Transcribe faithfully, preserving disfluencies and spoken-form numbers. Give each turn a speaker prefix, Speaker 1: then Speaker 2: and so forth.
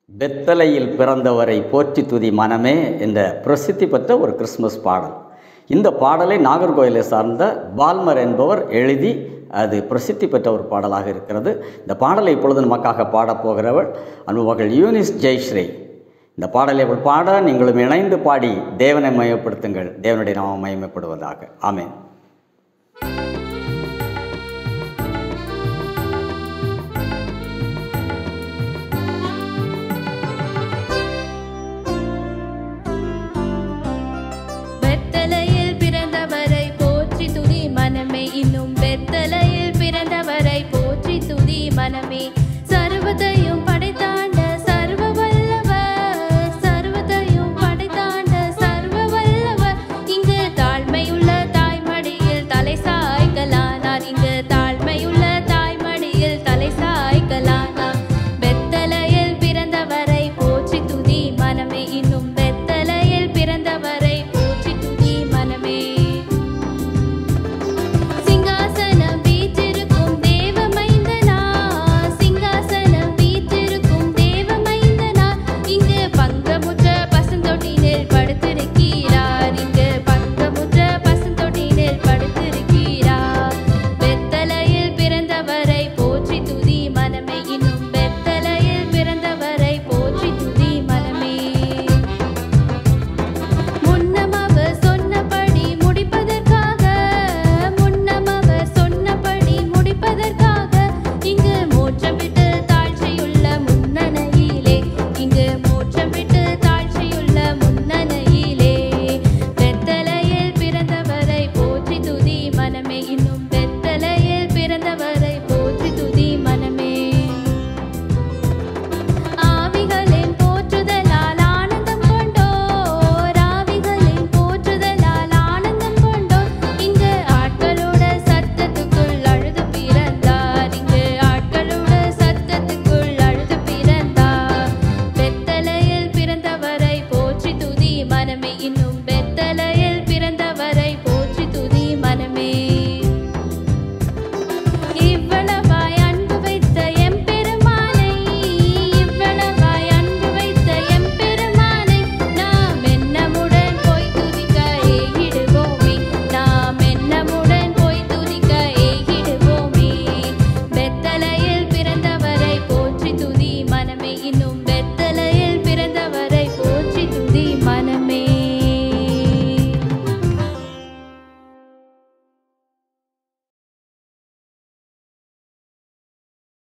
Speaker 1: பெத்தலையில் பிறந்தவரை போற்றி துதி மனமே என்ற பிரசித்தி பெற்ற ஒரு கிறிஸ்மஸ் பாடல். இந்த பாடலை நாகர்கோயிலை சார்ந்த பால்மர் என்பவர் எழுதி அது பிரசித்தி பெற்ற ஒரு பாடலாக இருக்கிறது. இந்த பாடலை இப்பொழுது நமக்காக பாடப்போகிறவள் அன்பு மகள் யூனிஸ் ஜெயஸ்ரீ. இந்த பாடலை பாட நீங்களும் இணைந்து பாடி தேவனை மயப்படுத்துங்கள். தேவனுடைய நாமம் மகிமைப்படுவதாக. ஆமென்.